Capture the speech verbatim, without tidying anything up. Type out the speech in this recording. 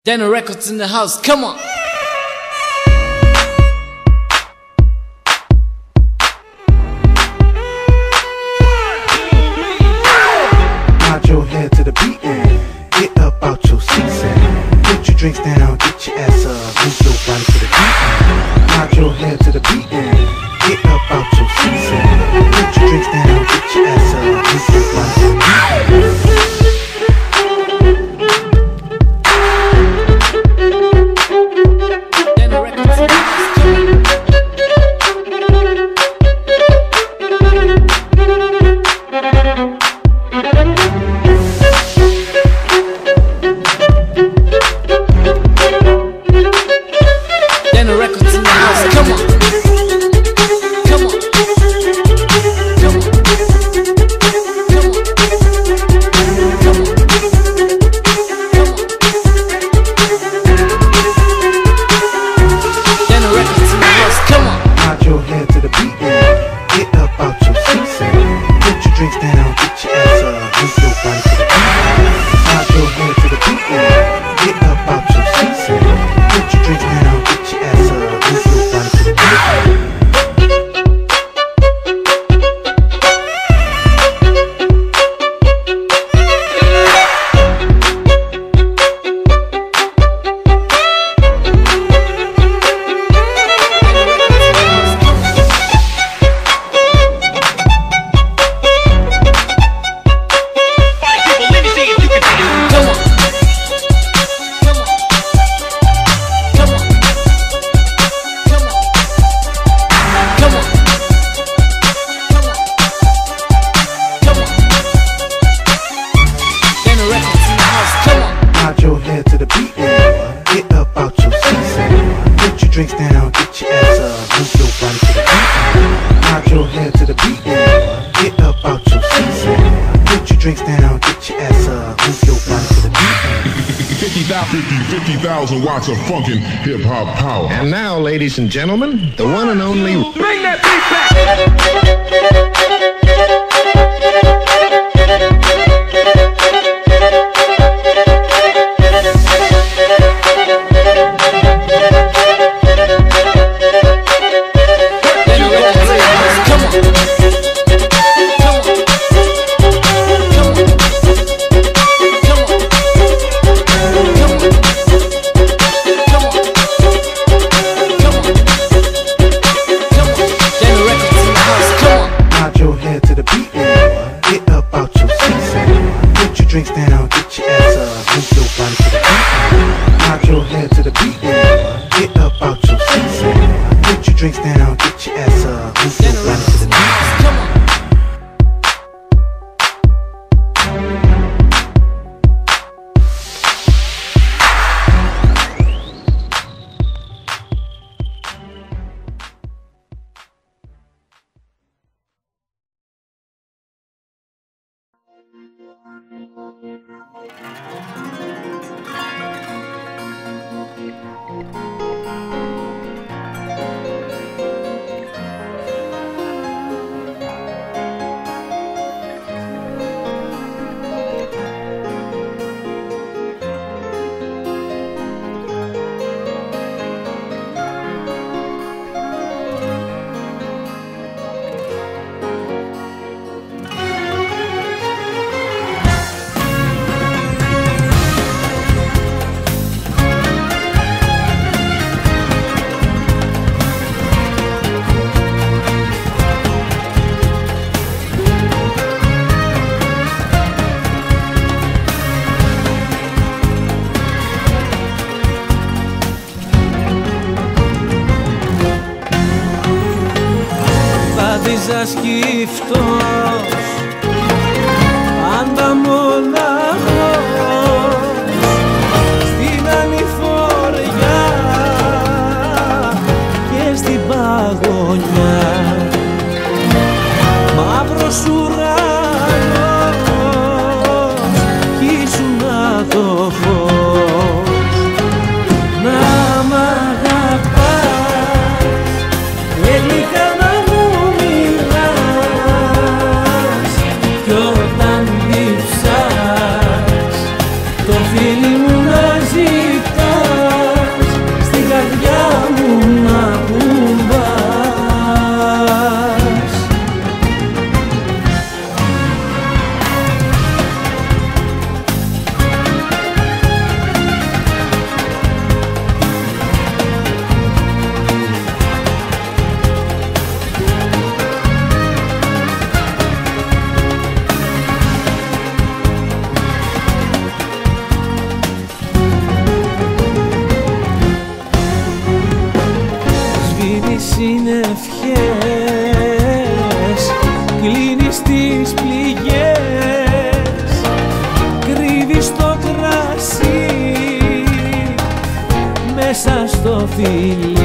Dano Records in the house, come on! Nod your head to the beat and get up out your seats and put your drinks down, get your ass up, move your body to the beat and nod your head to the beat and get up out your seats and put your drinks down, get your ass up, move your body to the beat. Drinks down, get your ass up, move your body to the beat. Nod your head to the beat and get up out your seats and put your drinks down, get your ass up, move your body to the beat. fifty thousand watts of funkin' hip-hop power. And now, ladies and gentlemen, the one and only... Bring that beat back! Drinks down, get your ass up, move your body to the beat. Nod your head to the beat and get up out your seats and put your drinks down, get your ass up, move your body to the beat. Come on. Θα σκύφτος πάντα μοναχός στην ανηφοριά και στην παγωνιά, μαύρος ουρανός κι ήσουνα το φως. Να μ' αγαπάς και γλυκά να μου μιλάς ευχές, κλείνεις τις πληγές, κρύβεις το κρασί μέσα στο φιλί.